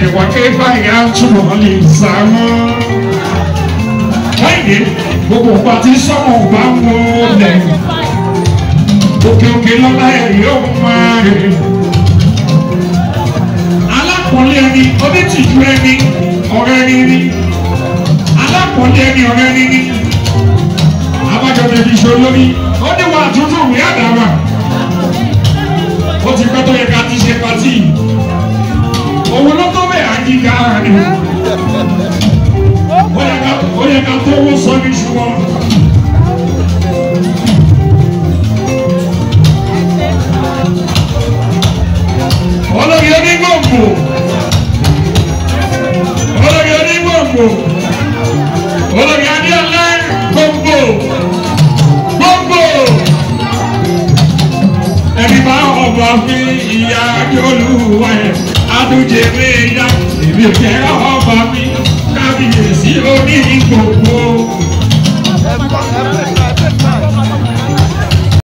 wà kéfà ìyá túbọ̀ lè sá mọ́. Wáyé gbogbo ọ̀pá tí sọ́mọ̀ bá ń wọ lẹ̀. Òkè òkè lọ́lá ẹ̀ yóò máa rè. Alákọ̀ọ́lé ẹni, onítìjú ẹni, ọ̀rẹ́ níní. Alákọ̀ọ́lé ẹni, ọ̀rẹ́ níní. Abájọ bẹ̀rẹ̀ ìṣó lórí. Ó ní wà tútù rí àdàbà. Ó ti pẹ́ tó yẹ ká ti ṣe pàtì. Òun ló tó bẹ̀ àjíká ni. Ó yẹ ká tó owó sọ ní ṣùgbọ́n. Olórí onígbòǹgbò. Olórí onígbòǹgbò. Olórí adéọlá gbòǹgbò. Gbòǹgbò. Ẹni bá ọba fi ìyá Olúwa ẹ̀ adújẹ̀wé yá. Èmi ò jẹ́ ọ́.